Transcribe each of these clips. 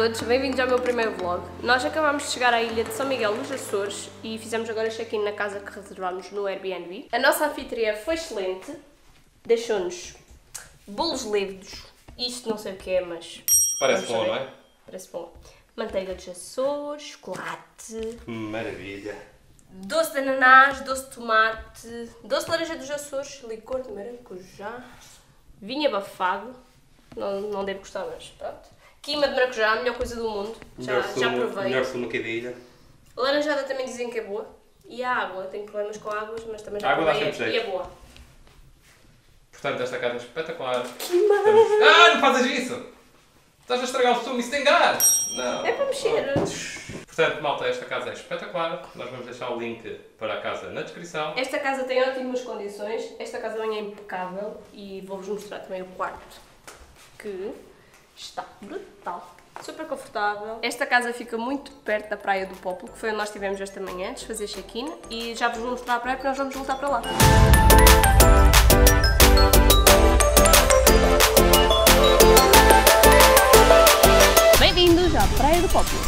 todos, bem-vindos ao meu primeiro vlog. Nós acabámos de chegar à ilha de São Miguel dos Açores e fizemos agora check-in na casa que reservámos no Airbnb. A nossa anfitriã foi excelente, deixou-nos bolos leves, isto não sei o que é, mas... Parece bom, não é? Parece bom. Manteiga dos Açores, chocolate... Maravilha! Doce de ananás, doce de tomate, doce de laranja dos Açores, licor de maracujá, vinho abafado, não devo gostar, mas pronto. Quima de maracujá, a melhor coisa do mundo, já provei. Melhor sumo aqui da ilha. Laranjada também dizem que é boa. E a água, tenho problemas com águas, mas também já A água dá provei sempre e é jeito. boa. Portanto, esta casa é espetacular. Que maravilha! Ah, não fazes isso! Estás a estragar o sumo, isso tem gás! Não. É para mexer. Portanto, malta, esta casa é espetacular. Nós vamos deixar o link para a casa na descrição. Esta casa tem ótimas condições, esta casa também é impecável e vou-vos mostrar também o quarto, que está brutal. Super confortável. Esta casa fica muito perto da Praia do Pópulo, que foi onde nós estivemos esta manhã, antes de fazer check-in, e já vos vou mostrar a praia porque nós vamos voltar para lá. Bem-vindos à Praia do Pópulo.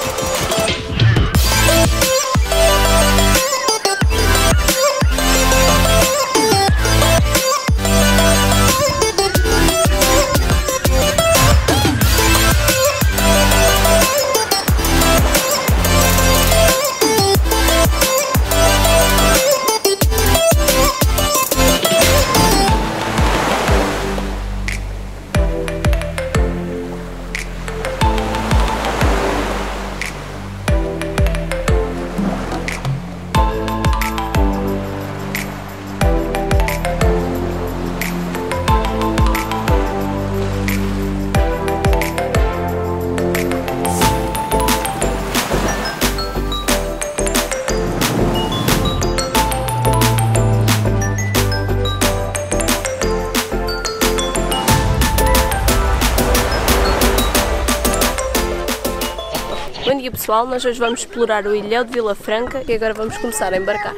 Bom dia pessoal, nós hoje vamos explorar o Ilhéu de Vila Franca e agora vamos começar a embarcar.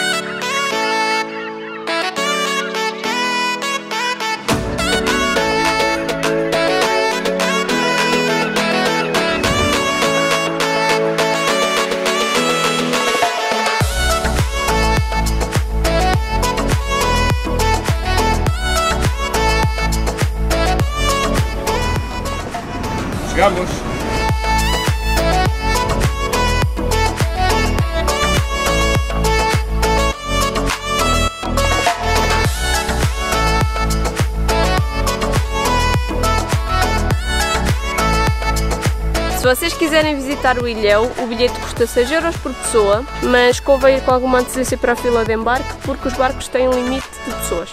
Chegamos! Se vocês quiserem visitar o Ilhéu, o bilhete custa 6 € por pessoa, mas convém ir com alguma antecedência para a fila de embarque, porque os barcos têm um limite de pessoas.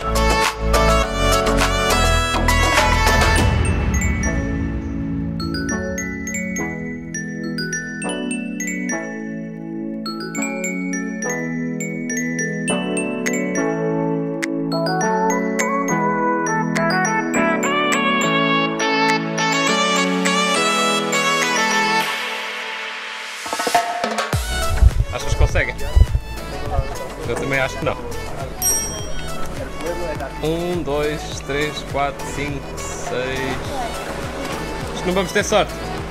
Achas que conseguem? Eu também acho que não. 1, 2, 3, 4, 5, 6... Acho que não vamos ter sorte.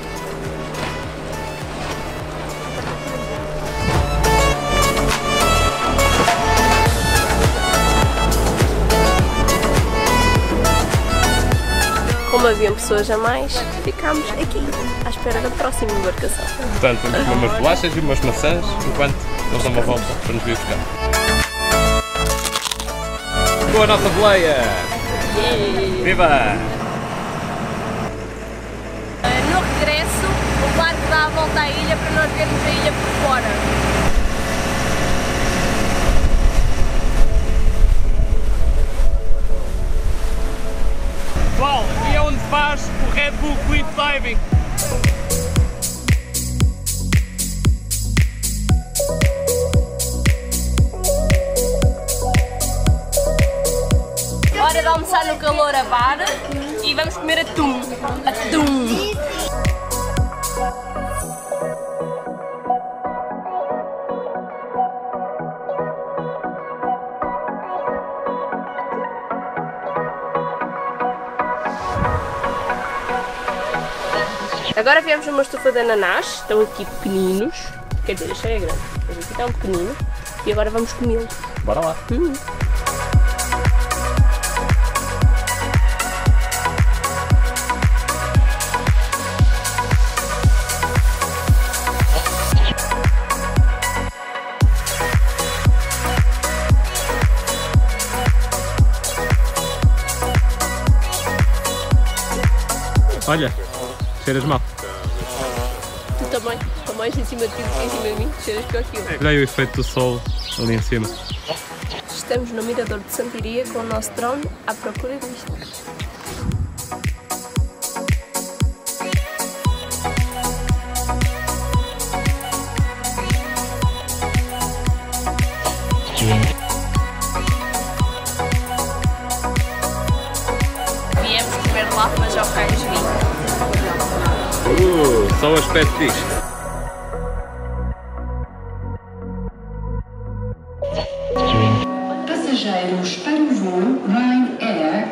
Como haviam pessoas a mais, ficámos aqui, à espera da próxima embarcação. Portanto, vamos comer umas bolachas e umas maçãs enquanto eles dão uma volta para nos vir buscar. Com a nossa boleia! Viva! No regresso, o barco dá a volta à ilha para nós vermos a ilha por fora. Pessoal, aqui é onde faz o Red Bull Cliff Diving. Hora de almoçar no calor a bar e vamos comer atum. Atum! Agora viemos numa estufa de ananás, estão aqui pequeninos, quer dizer, este é grande, mas aqui está um pequenino, e agora vamos comê-lo. Bora lá. Olha, cheiras mal. Tu também, estou mais em cima de ti do que em cima de mim, cheiras pior que eu. Olha aí o efeito do sol ali em cima. Estamos no Mirador de Santiria com o nosso drone à procura disto. Viemos comer lá, mas já cai de vinho. Só o aspecto disto. Passageiros para o voo Ryanair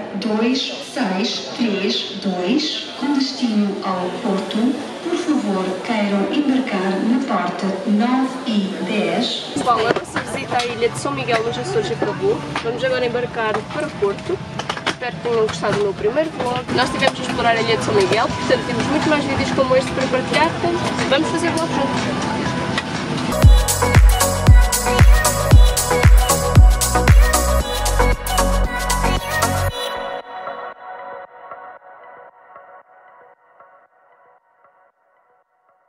2632 com destino ao Porto, por favor queiram embarcar na porta 9 e 10. Pessoal, a nossa visita à ilha de São Miguel nos Açores acabou. Vamos agora embarcar para Porto. Espero que tenham gostado do meu primeiro vlog. Nós estivemos a explorar a ilha de São Miguel, portanto temos muito mais vídeos como este para partilhar, portanto vamos fazer vlog juntos.